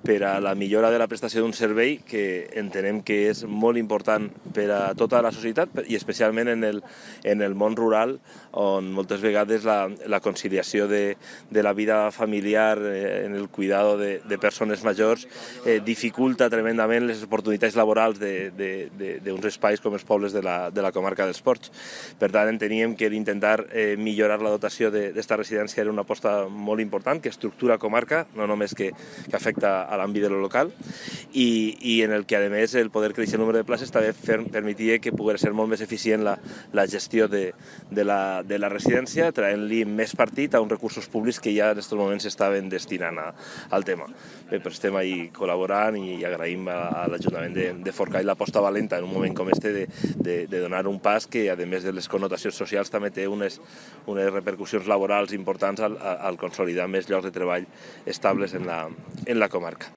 per a la millora de la prestació d'un servei que entenem que és molt important per a tota la societat i especialment en el món rural, on moltes vegades la conciliació de la vida familiar en el cuidado de persones majors dificulta tremendament les oportunitats laborals d'uns espais com els pobles de la comarca dels Ports. Per tant, enteníem que intentar millorar la dotació d'esta residència era una aposta molt important, que estructura comarca, no només que afecta a l'àmbit de lo local, i en el que, a més, el poder créixer el número de places també permetia que pogués ser molt més eficient la gestió de la residència, traient-li més partit a uns recursos públics que ja en aquests moments s'estaven destinant al tema. Bé, però estem ahí col·laborant i agraïm a l'Ajuntament de Forcall l'aposta valenta en un moment com este de donar un pas que, a més de les connotacions socials, també té unes repercussions laborals importants al consolidar més llocs de treball estables en la comarca.